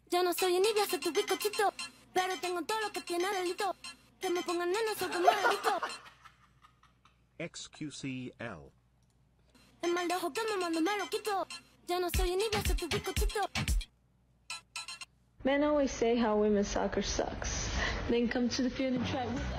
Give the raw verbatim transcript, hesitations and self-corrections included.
Yo no soy envidia, soy tu bizcochito, pero tengo todo lo que tiene delito. Que me pongan neno, soy tu maldito. xQcl. El mal de ojo que me mando me lo quito. Yo no soy envidia, soy tu bizcochito. Men always say how women's soccer sucks. Then come to the field and try with us.